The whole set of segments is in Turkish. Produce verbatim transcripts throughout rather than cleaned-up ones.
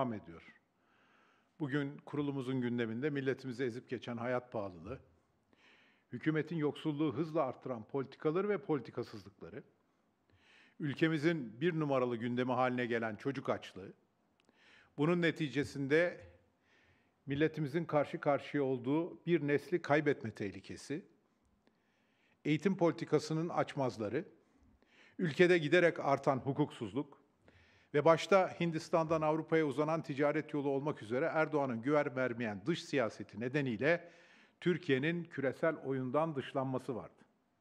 devam ediyor. Bugün kurulumuzun gündeminde milletimizi ezip geçen hayat pahalılığı, hükümetin yoksulluğu hızla arttıran politikaları ve politikasızlıkları, ülkemizin bir numaralı gündemi haline gelen çocuk açlığı, bunun neticesinde milletimizin karşı karşıya olduğu bir nesli kaybetme tehlikesi, eğitim politikasının açmazları, ülkede giderek artan hukuksuzluk ve başta Hindistan'dan Avrupa'ya uzanan ticaret yolu olmak üzere Erdoğan'ın güven vermeyen dış siyaseti nedeniyle Türkiye'nin küresel oyundan dışlanması vardı.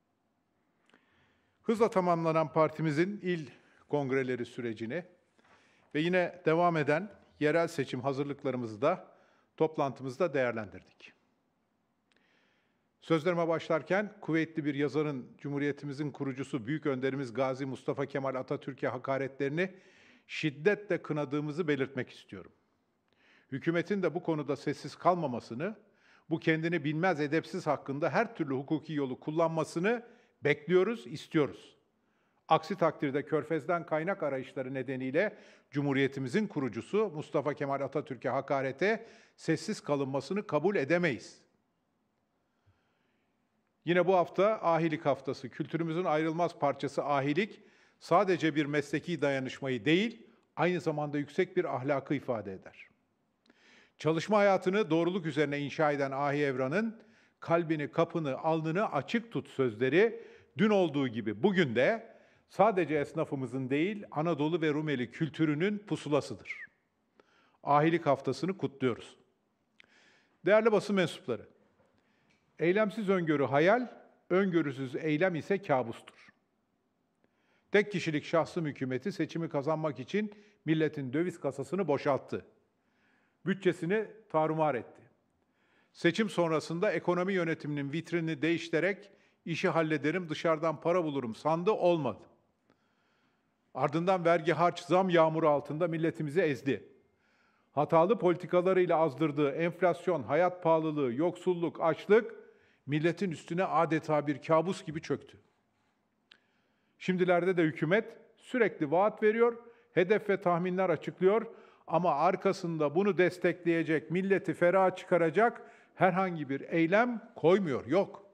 Hızla tamamlanan partimizin il kongreleri sürecini ve yine devam eden yerel seçim hazırlıklarımızı da toplantımızda değerlendirdik. Sözlerime başlarken kuvvetli bir yazarın, Cumhuriyetimizin kurucusu Büyük Önderimiz Gazi Mustafa Kemal Atatürk'e hakaretlerini şiddetle kınadığımızı belirtmek istiyorum. Hükümetin de bu konuda sessiz kalmamasını, bu kendini bilmez edepsiz hakkında her türlü hukuki yolu kullanmasını bekliyoruz, istiyoruz. Aksi takdirde Körfez'den kaynak arayışları nedeniyle Cumhuriyetimizin kurucusu Mustafa Kemal Atatürk'e hakarete sessiz kalınmasını kabul edemeyiz. Yine bu hafta ahilik haftası. Kültürümüzün ayrılmaz parçası ahilik, sadece bir mesleki dayanışmayı değil, aynı zamanda yüksek bir ahlakı ifade eder. Çalışma hayatını doğruluk üzerine inşa eden Ahi Evran'ın kalbini, kapını, alnını açık tut sözleri dün olduğu gibi bugün de sadece esnafımızın değil, Anadolu ve Rumeli kültürünün pusulasıdır. Ahilik haftasını kutluyoruz. Değerli basın mensupları, eylemsiz öngörü hayal, öngörüsüz eylem ise kabustur. Tek kişilik şahsım hükümeti seçimi kazanmak için milletin döviz kasasını boşalttı. Bütçesini tarumar etti. Seçim sonrasında ekonomi yönetiminin vitrinini değiştirerek işi hallederim, dışarıdan para bulurum sandı, olmadı. Ardından vergi, harç, zam yağmuru altında milletimizi ezdi. Hatalı politikalarıyla azdırdığı enflasyon, hayat pahalılığı, yoksulluk, açlık milletin üstüne adeta bir kabus gibi çöktü. Şimdilerde de hükümet sürekli vaat veriyor, hedef ve tahminler açıklıyor ama arkasında bunu destekleyecek, milleti feraha çıkaracak herhangi bir eylem koymuyor, yok.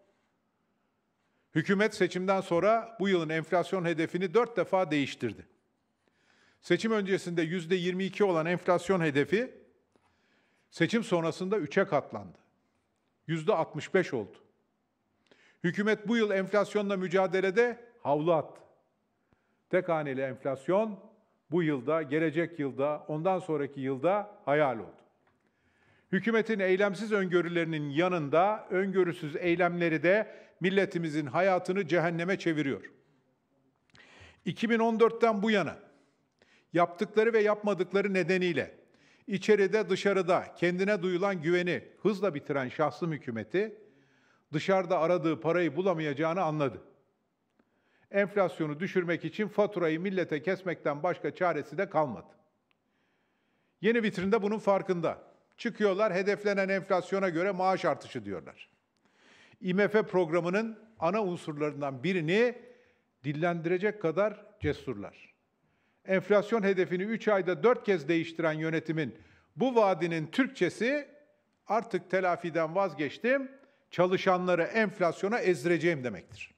Hükümet seçimden sonra bu yılın enflasyon hedefini dört defa değiştirdi. Seçim öncesinde yüzde yirmi iki olan enflasyon hedefi seçim sonrasında üçe katlandı. yüzde altmış beş oldu. Hükümet bu yıl enflasyonla mücadelede havlu attı. Tek haneli enflasyon bu yılda, gelecek yılda, ondan sonraki yılda hayal oldu. Hükümetin eylemsiz öngörülerinin yanında öngörüsüz eylemleri de milletimizin hayatını cehenneme çeviriyor. iki bin on dörtten bu yana yaptıkları ve yapmadıkları nedeniyle içeride dışarıda kendine duyulan güveni hızla bitiren şahsım hükümeti dışarıda aradığı parayı bulamayacağını anladı. Enflasyonu düşürmek için faturayı millete kesmekten başka çaresi de kalmadı. Yeni vitrinde bunun farkında. Çıkıyorlar, hedeflenen enflasyona göre maaş artışı diyorlar. I M F programının ana unsurlarından birini dillendirecek kadar cesurlar. Enflasyon hedefini üç ayda dört kez değiştiren yönetimin bu vaadinin Türkçesi artık telafiden vazgeçtim, çalışanları enflasyona ezdireceğim demektir.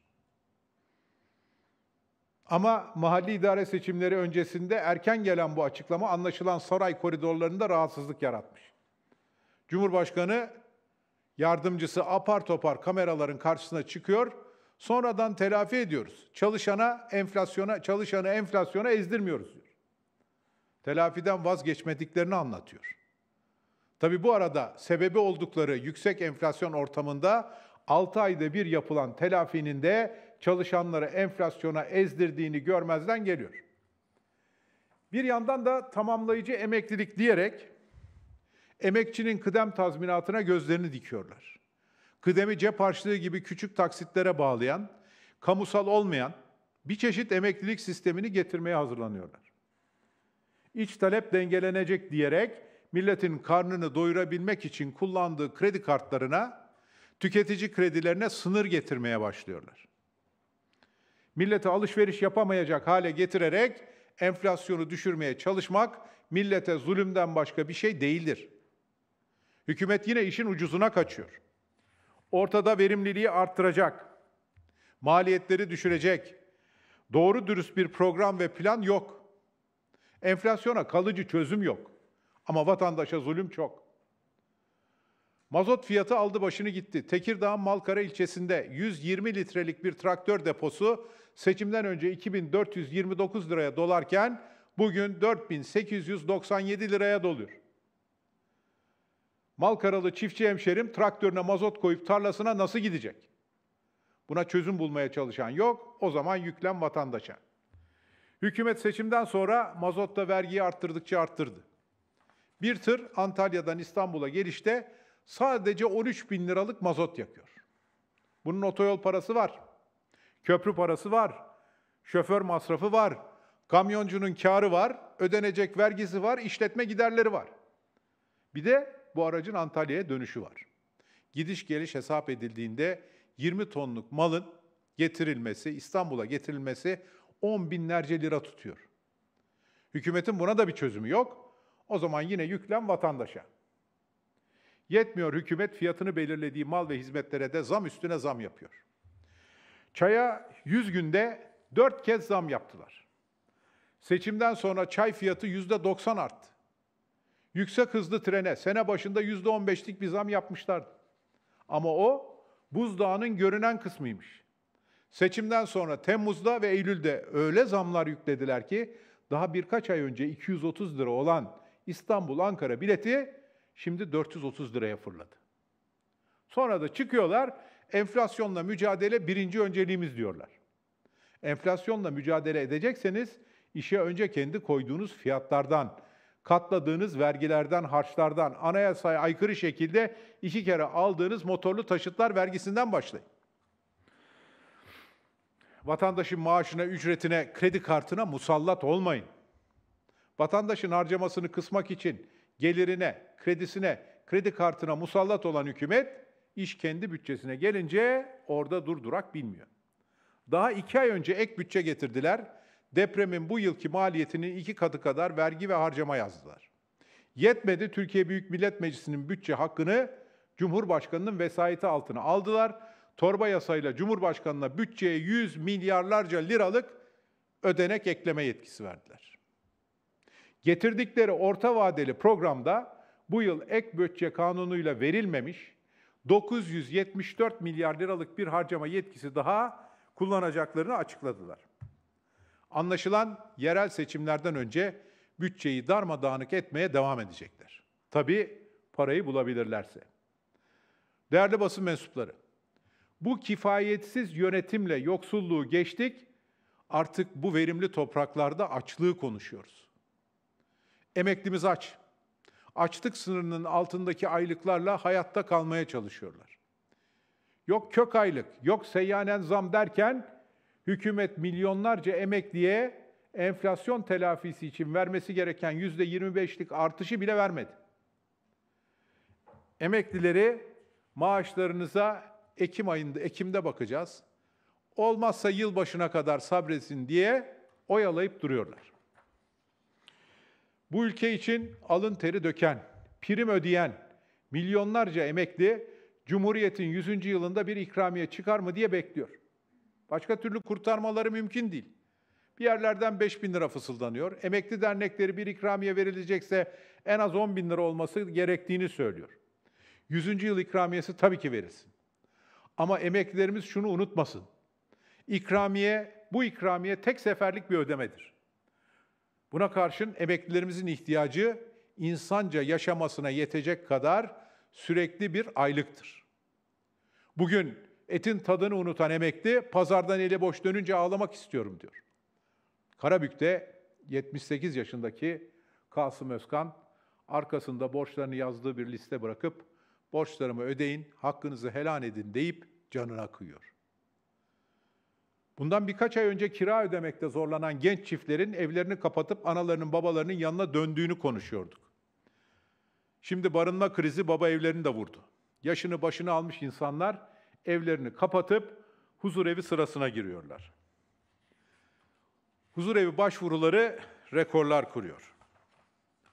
Ama mahalli idare seçimleri öncesinde erken gelen bu açıklama anlaşılan saray koridorlarında rahatsızlık yaratmış. Cumhurbaşkanı yardımcısı apar topar kameraların karşısına çıkıyor, sonradan telafi ediyoruz. Çalışana enflasyona, çalışanı enflasyona ezdirmiyoruz diyor. Telafiden vazgeçmediklerini anlatıyor. Tabii bu arada sebebi oldukları yüksek enflasyon ortamında altı ayda bir yapılan telafinin de çalışanları enflasyona ezdirdiğini görmezden geliyor. Bir yandan da tamamlayıcı emeklilik diyerek emekçinin kıdem tazminatına gözlerini dikiyorlar. Kıdemi cep harçlığı gibi küçük taksitlere bağlayan, kamusal olmayan bir çeşit emeklilik sistemini getirmeye hazırlanıyorlar. İç talep dengelenecek diyerek milletin karnını doyurabilmek için kullandığı kredi kartlarına, tüketici kredilerine sınır getirmeye başlıyorlar. Millete alışveriş yapamayacak hale getirerek enflasyonu düşürmeye çalışmak millete zulümden başka bir şey değildir. Hükümet yine işin ucuzuna kaçıyor. Ortada verimliliği arttıracak, maliyetleri düşürecek, doğru dürüst bir program ve plan yok. Enflasyona kalıcı çözüm yok. Ama vatandaşa zulüm çok. Mazot fiyatı aldı başını gitti. Tekirdağ Malkara ilçesinde yüz yirmi litrelik bir traktör deposu seçimden önce iki bin dört yüz yirmi dokuz liraya dolarken bugün dört bin sekiz yüz doksan yedi liraya doluyor. Malkaralı çiftçi hemşerim traktörüne mazot koyup tarlasına nasıl gidecek? Buna çözüm bulmaya çalışan yok, o zaman yüklem vatandaşa. Hükümet seçimden sonra mazotta vergiyi arttırdıkça arttırdı. Bir tır Antalya'dan İstanbul'a gelişte sadece on üç bin liralık mazot yakıyor. Bunun otoyol parası var, köprü parası var, şoför masrafı var, kamyoncunun kârı var, ödenecek vergisi var, işletme giderleri var. Bir de bu aracın Antalya'ya dönüşü var. Gidiş geliş hesap edildiğinde yirmi tonluk malın getirilmesi, İstanbul'a getirilmesi on binlerce lira tutuyor. Hükümetin buna da bir çözümü yok. O zaman yine yüklem vatandaşa. Yetmiyor, hükümet fiyatını belirlediği mal ve hizmetlere de zam üstüne zam yapıyor. Çaya yüz günde dört kez zam yaptılar. Seçimden sonra çay fiyatı yüzde doksan arttı. Yüksek hızlı trene sene başında yüzde on beşlik bir zam yapmışlardı. Ama o buzdağının görünen kısmıymış. Seçimden sonra Temmuz'da ve Eylül'de öyle zamlar yüklediler ki daha birkaç ay önce iki yüz otuz lira olan İstanbul-Ankara bileti şimdi dört yüz otuz liraya fırladı. Sonra da çıkıyorlar, enflasyonla mücadele birinci önceliğimiz diyorlar. Enflasyonla mücadele edecekseniz işe önce kendi koyduğunuz fiyatlardan, katladığınız vergilerden, harçlardan, anayasaya aykırı şekilde iki kere aldığınız motorlu taşıtlar vergisinden başlayın. Vatandaşın maaşına, ücretine, kredi kartına musallat olmayın. Vatandaşın harcamasını kısmak için gelirine, kredisine, kredi kartına musallat olan hükümet, iş kendi bütçesine gelince orada durdurak bilmiyor. Daha iki ay önce ek bütçe getirdiler. Depremin bu yılki maliyetinin iki katı kadar vergi ve harcama yazdılar. Yetmedi, Türkiye Büyük Millet Meclisi'nin bütçe hakkını Cumhurbaşkanı'nın vesayeti altına aldılar. Torba yasayla Cumhurbaşkanı'na bütçeye yüz milyarlarca liralık ödenek ekleme yetkisi verdiler. Getirdikleri orta vadeli programda bu yıl ek bütçe kanunuyla verilmemiş dokuz yüz yetmiş dört milyar liralık bir harcama yetkisi daha kullanacaklarını açıkladılar. Anlaşılan yerel seçimlerden önce bütçeyi darmadağınık etmeye devam edecekler. Tabii parayı bulabilirlerse. Değerli basın mensupları, bu kifayetsiz yönetimle yoksulluğu geçtik, artık bu verimli topraklarda açlığı konuşuyoruz. Emeklimiz aç. Açlık sınırının altındaki aylıklarla hayatta kalmaya çalışıyorlar. Yok kök aylık, yok seyyanen zam derken hükümet milyonlarca emekliye enflasyon telafisi için vermesi gereken yüzde yirmi beşlik artışı bile vermedi. Emeklileri maaşlarınıza Ekim ayında, Ekim'de bakacağız. Olmazsa yılbaşına kadar sabretsin diye oyalayıp duruyorlar. Bu ülke için alın teri döken, prim ödeyen milyonlarca emekli Cumhuriyet'in yüzüncü yılında bir ikramiye çıkar mı diye bekliyor. Başka türlü kurtarmaları mümkün değil. Bir yerlerden beş bin lira fısıldanıyor. Emekli dernekleri bir ikramiye verilecekse en az on bin lira olması gerektiğini söylüyor. yüzüncü yıl ikramiyesi tabii ki verilsin. Ama emeklilerimiz şunu unutmasın. İkramiye, bu ikramiye tek seferlik bir ödemedir. Buna karşın emeklilerimizin ihtiyacı insanca yaşamasına yetecek kadar sürekli bir aylıktır. Bugün etin tadını unutan emekli, pazardan eli boş dönünce ağlamak istiyorum diyor. Karabük'te yetmiş sekiz yaşındaki Kasım Özkan, arkasında borçlarını yazdığı bir liste bırakıp, borçlarımı ödeyin, hakkınızı helal edin deyip canına kıyıyor. Bundan birkaç ay önce kira ödemekte zorlanan genç çiftlerin evlerini kapatıp analarının babalarının yanına döndüğünü konuşuyorduk. Şimdi barınma krizi baba evlerini de vurdu. Yaşını başını almış insanlar evlerini kapatıp huzurevi sırasına giriyorlar. Huzurevi başvuruları rekorlar kuruyor.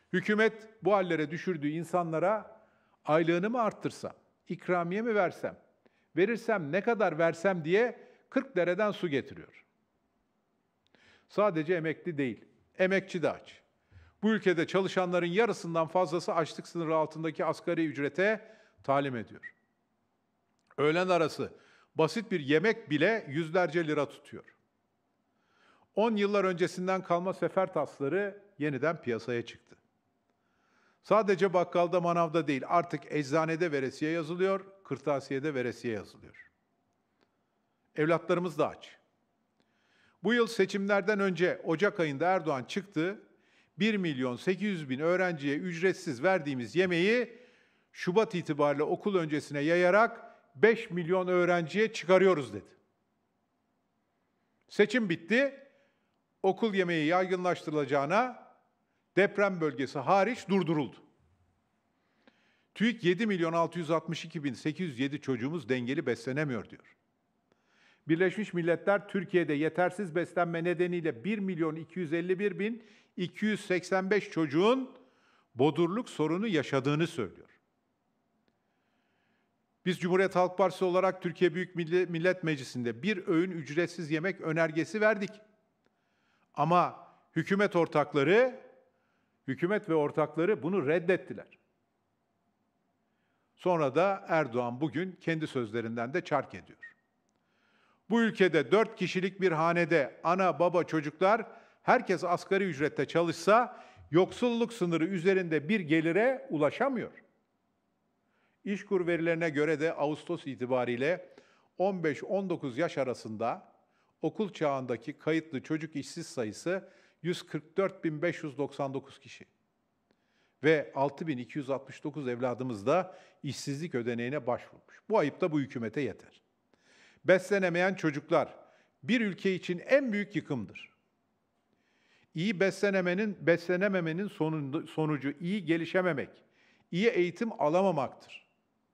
Hükümet bu hallere düşürdüğü insanlara aylığını mı arttırsam, ikramiye mi versem, verirsem ne kadar versem diye kırk dereden su getiriyor. Sadece emekli değil, emekçi de aç. Bu ülkede çalışanların yarısından fazlası açlık sınırı altındaki asgari ücrete talim ediyor. Öğlen arası basit bir yemek bile yüzlerce lira tutuyor. on yıllar öncesinden kalma sefer tasları yeniden piyasaya çıktı. Sadece bakkalda, manavda değil, artık eczanede veresiye yazılıyor, kırtasiyede veresiye yazılıyor. Evlatlarımız da aç. Bu yıl seçimlerden önce Ocak ayında Erdoğan çıktı, bir milyon sekiz yüz bin öğrenciye ücretsiz verdiğimiz yemeği Şubat itibariyle okul öncesine yayarak beş milyon öğrenciye çıkarıyoruz dedi. Seçim bitti, okul yemeği yaygınlaştırılacağına deprem bölgesi hariç durduruldu. TÜİK yedi milyon altı yüz altmış iki bin sekiz yüz yedi çocuğumuz dengeli beslenemiyor diyor. Birleşmiş Milletler Türkiye'de yetersiz beslenme nedeniyle bir milyon iki yüz elli bir bin iki yüz seksen beş çocuğun bodurluk sorunu yaşadığını söylüyor. Biz Cumhuriyet Halk Partisi olarak Türkiye Büyük Millet Meclisi'nde bir öğün ücretsiz yemek önergesi verdik. Ama hükümet ortakları, hükümet ve ortakları bunu reddettiler. Sonra da Erdoğan bugün kendi sözlerinden de çark ediyor. Bu ülkede dört kişilik bir hanede ana, baba, çocuklar, herkes asgari ücrette çalışsa yoksulluk sınırı üzerinde bir gelire ulaşamıyor. İşkur verilerine göre de Ağustos itibariyle on beş on dokuz yaş arasında okul çağındaki kayıtlı çocuk işsiz sayısı yüz kırk dört bin beş yüz doksan dokuz kişi. Ve altı bin iki yüz altmış dokuz evladımız da işsizlik ödeneğine başvurmuş. Bu ayıp da bu hükümete yeter. Beslenemeyen çocuklar bir ülke için en büyük yıkımdır. İyi beslenemenin, beslenememenin sonucu iyi gelişememek, iyi eğitim alamamaktır.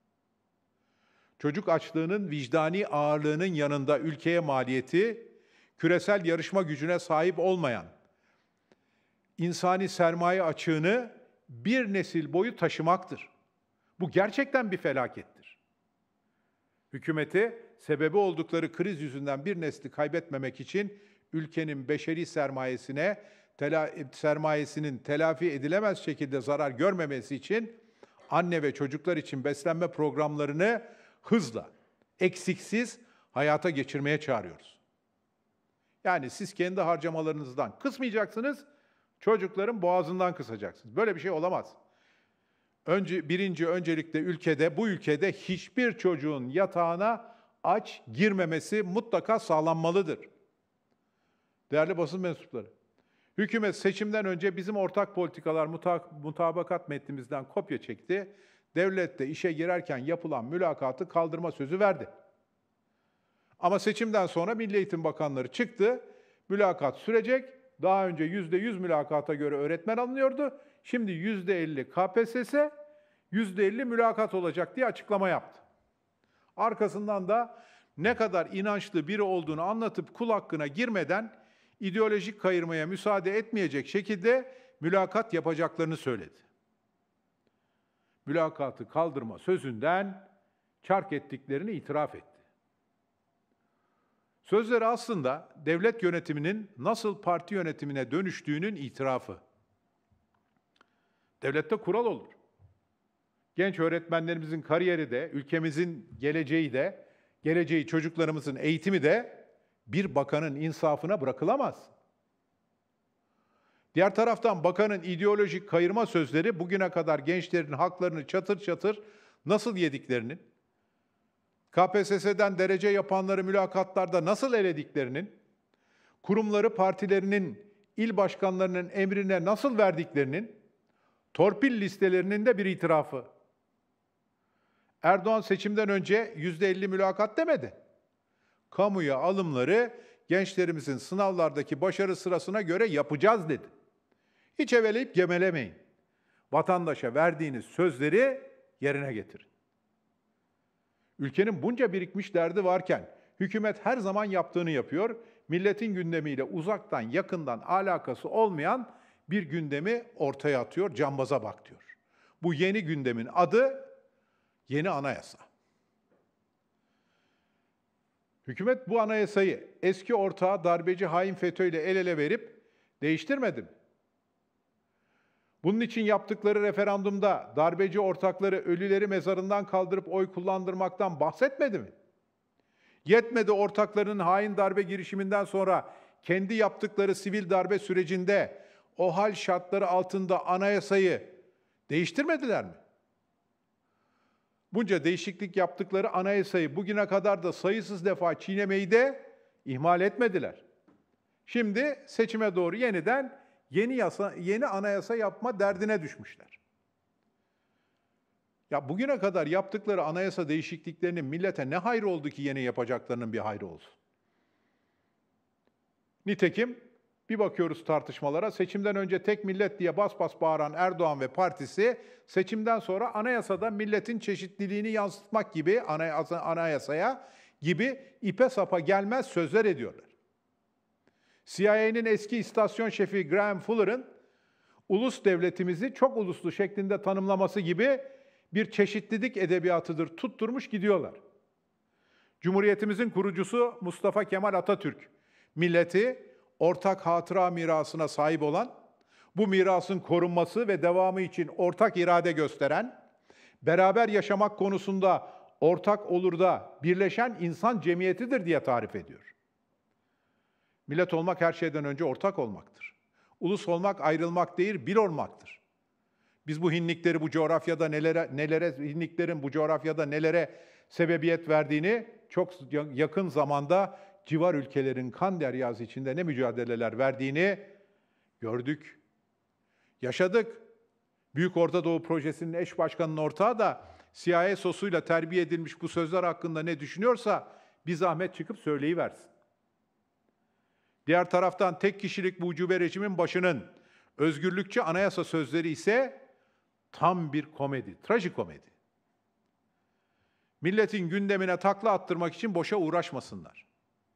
Çocuk açlığının vicdani ağırlığının yanında ülkeye maliyeti, küresel yarışma gücüne sahip olmayan, insani sermaye açığını bir nesil boyu taşımaktır. Bu gerçekten bir felakettir. Hükümeti, sebebi oldukları kriz yüzünden bir nesli kaybetmemek için ülkenin beşeri sermayesine, tela, sermayesinin telafi edilemez şekilde zarar görmemesi için anne ve çocuklar için beslenme programlarını hızla, eksiksiz hayata geçirmeye çağırıyoruz. Yani siz kendi harcamalarınızdan kısmayacaksınız, çocukların boğazından kısacaksınız. Böyle bir şey olamaz. Önce, birinci öncelikle ülkede, bu ülkede hiçbir çocuğun yatağına aç girmemesi mutlaka sağlanmalıdır. Değerli basın mensupları, hükümet seçimden önce bizim ortak politikalar mutabakat metnimizden kopya çekti. Devlette işe girerken yapılan mülakatı kaldırma sözü verdi. Ama seçimden sonra Milli Eğitim Bakanları çıktı, mülakat sürecek. Daha önce yüzde yüz mülakata göre öğretmen alınıyordu. Şimdi yüzde elli K P S S, yüzde elli mülakat olacak diye açıklama yaptı. Arkasından da ne kadar inançlı biri olduğunu anlatıp kul hakkına girmeden ideolojik kayırmaya müsaade etmeyecek şekilde mülakat yapacaklarını söyledi. Mülakatı kaldırma sözünden çark ettiklerini itiraf etti. Sözleri aslında devlet yönetiminin nasıl parti yönetimine dönüştüğünün itirafı. Devlette kural olur. Genç öğretmenlerimizin kariyeri de, ülkemizin geleceği de, geleceği çocuklarımızın eğitimi de bir bakanın insafına bırakılamaz. Diğer taraftan bakanın ideolojik kayırma sözleri bugüne kadar gençlerin haklarını çatır çatır nasıl yediklerinin, K P S S'den derece yapanları mülakatlarda nasıl elediklerinin, kurumları partilerinin, il başkanlarının emrine nasıl verdiklerinin, torpil listelerinin de bir itirafı. Erdoğan seçimden önce yüzde elli mülakat demedi. Kamuya alımları gençlerimizin sınavlardaki başarı sırasına göre yapacağız dedi. Hiç eveleyip gemelemeyin. Vatandaşa verdiğiniz sözleri yerine getirin. Ülkenin bunca birikmiş derdi varken hükümet her zaman yaptığını yapıyor, milletin gündemiyle uzaktan yakından alakası olmayan bir gündemi ortaya atıyor, cambaza bak diyor. Bu yeni gündemin adı yeni anayasa. Hükümet bu anayasayı eski ortağı darbeci hain FETÖ ile el ele verip değiştirmedi mi? Bunun için yaptıkları referandumda darbeci ortakları ölüleri mezarından kaldırıp oy kullandırmaktan bahsetmedi mi? Yetmedi, ortaklarının hain darbe girişiminden sonra kendi yaptıkları sivil darbe sürecinde o hal şartları altında anayasayı değiştirmediler mi? Bunca değişiklik yaptıkları anayasayı bugüne kadar da sayısız defa çiğnemeyi de ihmal etmediler. Şimdi seçime doğru yeniden yeni yasa, yeni anayasa yapma derdine düşmüşler. Ya bugüne kadar yaptıkları anayasa değişikliklerinin millete ne hayrı oldu ki yeni yapacaklarının bir hayrı olsun? Nitekim bir bakıyoruz tartışmalara, seçimden önce tek millet diye bas bas bağıran Erdoğan ve partisi, seçimden sonra anayasada milletin çeşitliliğini yansıtmak gibi anayasa, anayasaya gibi ipe sapa gelmez sözler ediyorlar. C I A'nin eski istasyon şefi Graham Fuller'ın ulus devletimizi çok uluslu şeklinde tanımlaması gibi bir çeşitlilik edebiyatıdır tutturmuş gidiyorlar. Cumhuriyetimizin kurucusu Mustafa Kemal Atatürk, milleti ortak hatıra mirasına sahip olan, bu mirasın korunması ve devamı için ortak irade gösteren, beraber yaşamak konusunda ortak olur da birleşen insan cemiyetidir diye tarif ediyor. Millet olmak her şeyden önce ortak olmaktır. Ulus olmak ayrılmak değil, bir olmaktır. Biz bu hinlikleri bu coğrafyada nelere, nelere hinliklerin bu coğrafyada nelere sebebiyet verdiğini çok yakın zamanda civar ülkelerin kan deryası içinde ne mücadeleler verdiğini gördük, yaşadık. Büyük Orta Doğu Projesi'nin eş başkanının ortağı da C I A sosuyla terbiye edilmiş bu sözler hakkında ne düşünüyorsa bir zahmet çıkıp söyleyiversin. Diğer taraftan tek kişilik bu ucube rejimin başının özgürlükçü anayasa sözleri ise tam bir komedi, trajikomedi. Milletin gündemine takla attırmak için boşa uğraşmasınlar.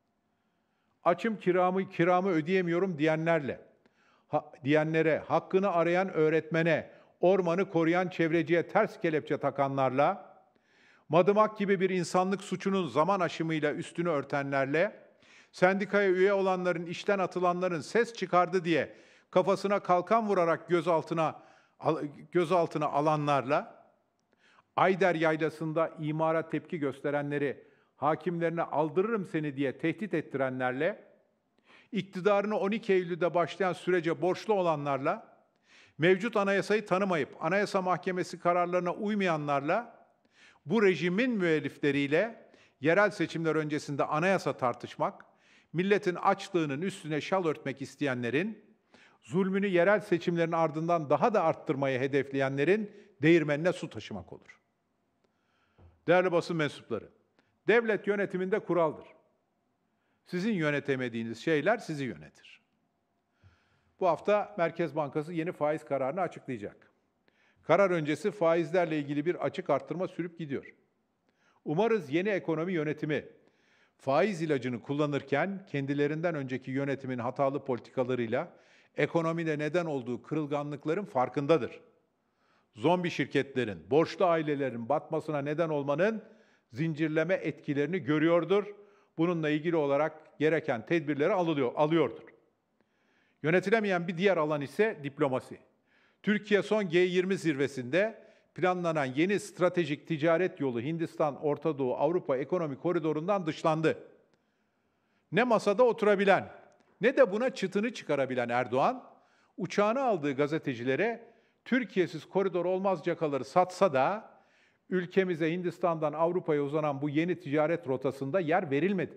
Açım kiramı kiramı ödeyemiyorum diyenlerle, ha, diyenlere, hakkını arayan öğretmene, ormanı koruyan çevreciye ters kelepçe takanlarla, Madımak gibi bir insanlık suçunun zaman aşımıyla üstünü örtenlerle, sendikaya üye olanların, işten atılanların ses çıkardı diye kafasına kalkan vurarak gözaltına gözaltına alanlarla, Ayder Yaylası'nda imara tepki gösterenleri hakimlerine aldırırım seni diye tehdit ettirenlerle, iktidarını on iki Eylül'de başlayan sürece borçlu olanlarla, mevcut anayasayı tanımayıp Anayasa Mahkemesi kararlarına uymayanlarla, bu rejimin müellifleriyle yerel seçimler öncesinde anayasa tartışmak, milletin açlığının üstüne şal örtmek isteyenlerin, zulmünü yerel seçimlerin ardından daha da arttırmayı hedefleyenlerin değirmenine su taşımak olur. Değerli basın mensupları, devlet yönetiminde kuraldır. Sizin yönetemediğiniz şeyler sizi yönetir. Bu hafta Merkez Bankası yeni faiz kararını açıklayacak. Karar öncesi faizlerle ilgili bir açık arttırma sürüp gidiyor. Umarız yeni ekonomi yönetimi faiz ilacını kullanırken kendilerinden önceki yönetimin hatalı politikalarıyla ekonomide neden olduğu kırılganlıkların farkındadır. Zombi şirketlerin, borçlu ailelerin batmasına neden olmanın zincirleme etkilerini görüyordur. Bununla ilgili olarak gereken tedbirleri alıyor, alıyordur. Yönetilemeyen bir diğer alan ise diplomasi. Türkiye son G yirmi zirvesinde planlanan yeni stratejik ticaret yolu Hindistan, Orta Doğu, Avrupa ekonomik koridorundan dışlandı. Ne masada oturabilen, ne de buna çıtını çıkarabilen Erdoğan, uçağını aldığı gazetecilere Türkiye'siz koridor olmaz cakaları satsa da ülkemize Hindistan'dan Avrupa'ya uzanan bu yeni ticaret rotasında yer verilmedi.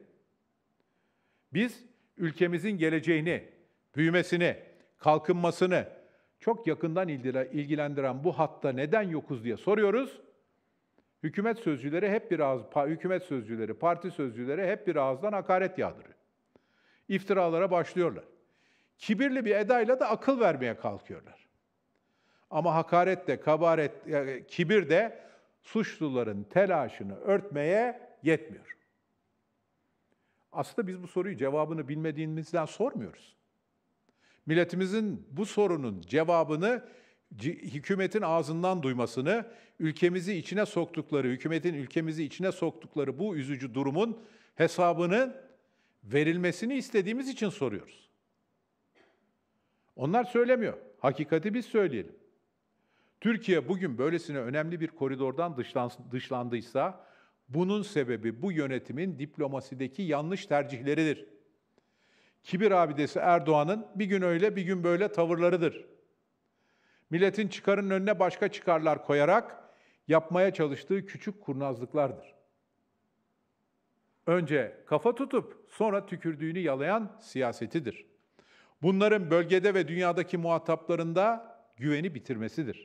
Biz ülkemizin geleceğini, büyümesini, kalkınmasını çok yakından ilgilendiren bu hatta neden yokuz diye soruyoruz. Hükümet sözcüleri hep bir ağız, hükümet sözcüleri, parti sözcüleri hep bir ağızdan hakaret yağdırıyor. İftiralara başlıyorlar. Kibirli bir edayla da akıl vermeye kalkıyorlar. Ama hakaret de, kabaret, kibir de suçluların telaşını örtmeye yetmiyor. Aslında biz bu soruyu cevabını bilmediğimizden sormuyoruz. Milletimizin bu sorunun cevabını hükümetin ağzından duymasını, ülkemizi içine soktukları, hükümetin ülkemizi içine soktukları bu üzücü durumun hesabının verilmesini istediğimiz için soruyoruz. Onlar söylemiyor. Hakikati biz söyleyelim. Türkiye bugün böylesine önemli bir koridordan dışlandıysa, bunun sebebi bu yönetimin diplomasideki yanlış tercihleridir. Kibir abidesi Erdoğan'ın bir gün öyle bir gün böyle tavırlarıdır. Milletin çıkarının önüne başka çıkarlar koyarak yapmaya çalıştığı küçük kurnazlıklardır. Önce kafa tutup sonra tükürdüğünü yalayan siyasetidir. Bunların bölgede ve dünyadaki muhataplarında güveni bitirmesidir.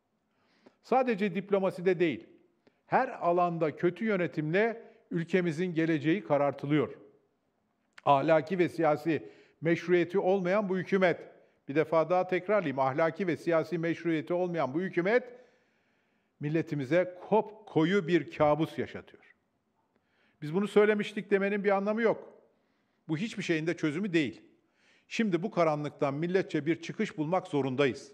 Sadece diplomaside değil, her alanda kötü yönetimle ülkemizin geleceği karartılıyor. Ahlaki ve siyasi meşruiyeti olmayan bu hükümet, bir defa daha tekrarlayayım, ahlaki ve siyasi meşruiyeti olmayan bu hükümet, milletimize kop koyu bir kabus yaşatıyor. Biz bunu söylemiştik demenin bir anlamı yok. Bu hiçbir şeyin de çözümü değil. Şimdi bu karanlıktan milletçe bir çıkış bulmak zorundayız.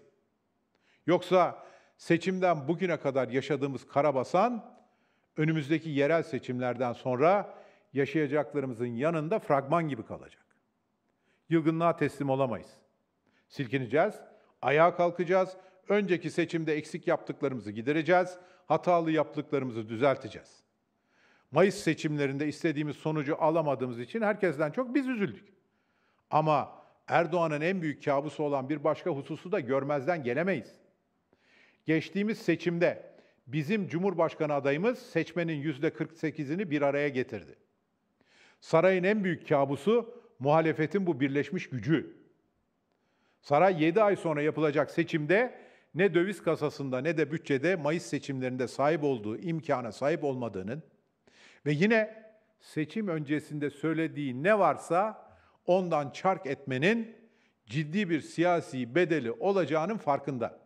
Yoksa seçimden bugüne kadar yaşadığımız karabasan, önümüzdeki yerel seçimlerden sonra yaşayacaklarımızın yanında fragman gibi kalacak. Yılgınlığa teslim olamayız. Silkineceğiz, ayağa kalkacağız, önceki seçimde eksik yaptıklarımızı gidereceğiz, hatalı yaptıklarımızı düzelteceğiz. Mayıs seçimlerinde istediğimiz sonucu alamadığımız için herkesten çok biz üzüldük. Ama Erdoğan'ın en büyük kabusu olan bir başka hususu da görmezden gelemeyiz. Geçtiğimiz seçimde bizim Cumhurbaşkanı adayımız seçmenin yüzde kırk sekizini bir araya getirdi. Sarayın en büyük kabusu muhalefetin bu birleşmiş gücü. Saray yedi ay sonra yapılacak seçimde ne döviz kasasında ne de bütçede Mayıs seçimlerinde sahip olduğu imkana sahip olmadığının ve yine seçim öncesinde söylediği ne varsa ondan çark etmenin ciddi bir siyasi bedeli olacağının farkında.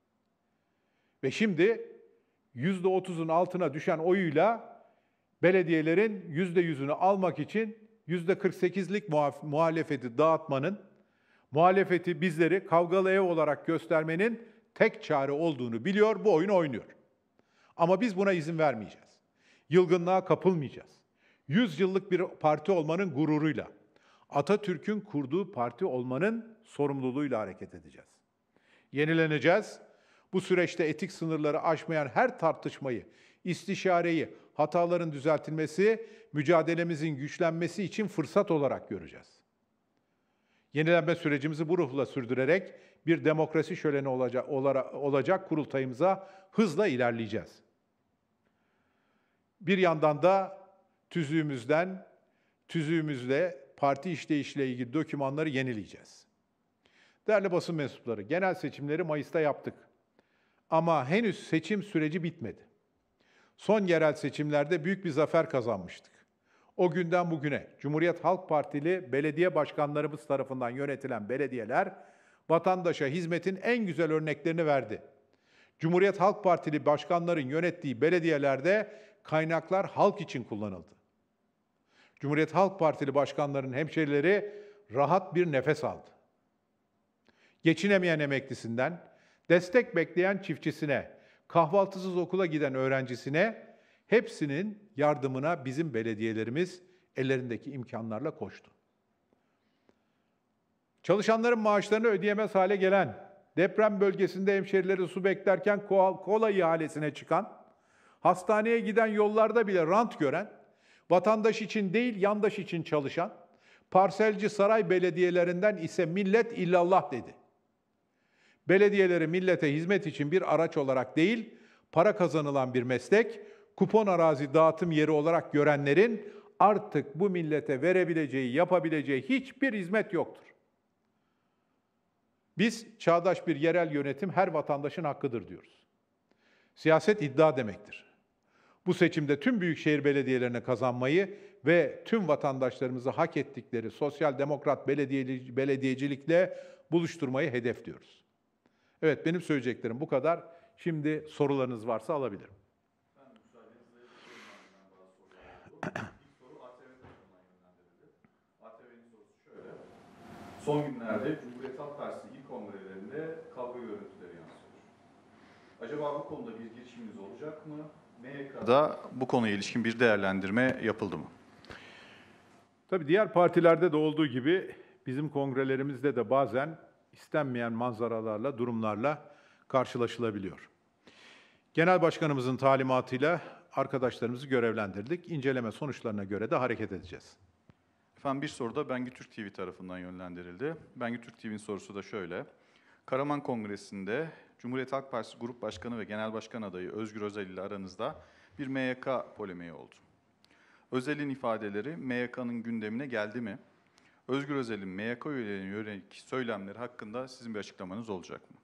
Ve şimdi yüzde otuzun altına düşen oyuyla belediyelerin yüzde yüzünü almak için yüzde kırk sekizlik muhalefeti dağıtmanın, muhalefeti bizleri kavgalı ev olarak göstermenin tek çare olduğunu biliyor, bu oyunu oynuyor. Ama biz buna izin vermeyeceğiz. Yılgınlığa kapılmayacağız. Yüz yıllık bir parti olmanın gururuyla, Atatürk'ün kurduğu parti olmanın sorumluluğuyla hareket edeceğiz. Yenileneceğiz. Bu süreçte etik sınırları aşmayan her tartışmayı, istişareyi, hataların düzeltilmesi, mücadelemizin güçlenmesi için fırsat olarak göreceğiz. Yenilenme sürecimizi bu ruhla sürdürerek bir demokrasi şöleni olacak, olacak kurultayımıza hızla ilerleyeceğiz. Bir yandan da tüzüğümüzden, tüzüğümüzle parti işleyişiyle ilgili dokümanları yenileyeceğiz. Değerli basın mensupları, genel seçimleri Mayıs'ta yaptık. Ama henüz seçim süreci bitmedi. Son yerel seçimlerde büyük bir zafer kazanmıştık. O günden bugüne Cumhuriyet Halk Partili belediye başkanlarımız tarafından yönetilen belediyeler vatandaşa hizmetin en güzel örneklerini verdi. Cumhuriyet Halk Partili başkanların yönettiği belediyelerde kaynaklar halk için kullanıldı. Cumhuriyet Halk Partili başkanların hemşerileri rahat bir nefes aldı. Geçinemeyen emeklisinden, destek bekleyen çiftçisine, kahvaltısız okula giden öğrencisine, hepsinin yardımına bizim belediyelerimiz ellerindeki imkanlarla koştu. Çalışanların maaşlarını ödeyemez hale gelen, deprem bölgesinde hemşerileri su beklerken kola ihalesine çıkan, hastaneye giden yollarda bile rant gören, vatandaş için değil yandaş için çalışan, parselci saray belediyelerinden ise millet illallah dedi. Belediyeleri millete hizmet için bir araç olarak değil, para kazanılan bir meslek, kupon arazi dağıtım yeri olarak görenlerin artık bu millete verebileceği, yapabileceği hiçbir hizmet yoktur. Biz çağdaş bir yerel yönetim her vatandaşın hakkıdır diyoruz. Siyaset iddia demektir. Bu seçimde tüm büyükşehir belediyelerine kazanmayı ve tüm vatandaşlarımızı hak ettikleri sosyal demokrat belediyecilikle buluşturmayı hedefliyoruz. Evet, benim söyleyeceklerim bu kadar. Şimdi sorularınız varsa alabilirim. Ben müsaadenizle bazı sorular oldu. İlk soru A T V tarafından yönlendirildi. A T V'nin sorusu şöyle. Son günlerde Cumhuriyet Halk Partisi ilk kongrelerinde kavga görüntüleri yansıyor. Acaba bu konuda bir girişiminiz olacak mı? M Y K'da bu konuya ilişkin bir değerlendirme yapıldı mı? Tabii diğer partilerde de olduğu gibi bizim kongrelerimizde de bazen istenmeyen manzaralarla, durumlarla karşılaşılabiliyor. Genel Başkanımızın talimatıyla arkadaşlarımızı görevlendirdik. İnceleme sonuçlarına göre de hareket edeceğiz. Efendim bir soru da Bengü Türk T V tarafından yönlendirildi. Bengü Türk T V'nin sorusu da şöyle. Karaman Kongresi'nde Cumhuriyet Halk Partisi Grup Başkanı ve Genel Başkan adayı Özgür Özel ile aranızda bir M Y K polemiği oldu. Özel'in ifadeleri M Y K'nın gündemine geldi mi? Özgür Özel'in M Y K üyelerine yönelik söylemleri hakkında sizin bir açıklamanız olacak mı?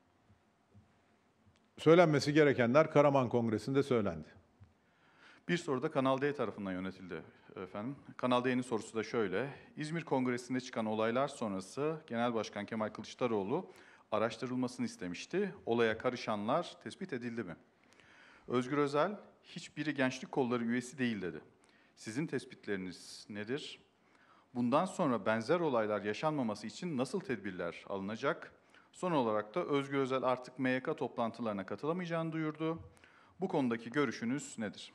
Söylenmesi gerekenler Karaman Kongresi'nde söylendi. Bir soru da Kanal D tarafından yönetildi efendim. Kanal D'nin sorusu da şöyle. İzmir Kongresi'nde çıkan olaylar sonrası Genel Başkan Kemal Kılıçdaroğlu araştırılmasını istemişti. Olaya karışanlar tespit edildi mi? Özgür Özel, hiçbiri gençlik kolları üyesi değil dedi. Sizin tespitleriniz nedir? Bundan sonra benzer olaylar yaşanmaması için nasıl tedbirler alınacak? Son olarak da Özgür Özel artık M Y K toplantılarına katılamayacağını duyurdu. Bu konudaki görüşünüz nedir?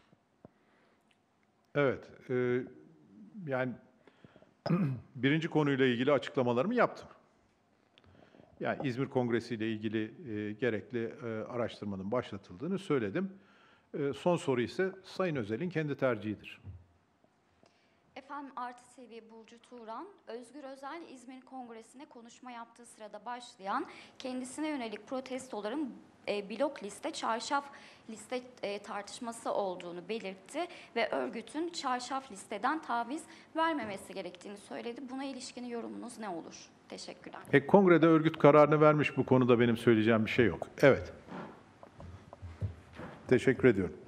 Evet, e, yani birinci konuyla ilgili açıklamalarımı yaptım. Yani İzmir Kongresi ile ilgili e, gerekli e, araştırmanın başlatıldığını söyledim. E, son soru ise Sayın Özel'in kendi tercihidir. Efendim Artı T V Burcu Turan, Özgür Özel İzmir Kongresi'ne konuşma yaptığı sırada başlayan kendisine yönelik protestoların e, blok liste, çarşaf liste e, tartışması olduğunu belirtti ve örgütün çarşaf listeden taviz vermemesi gerektiğini söyledi. Buna ilişkin yorumunuz ne olur? Teşekkürler. E, kongrede örgüt kararını vermiş, bu konuda benim söyleyeceğim bir şey yok. Evet. Teşekkür ediyorum.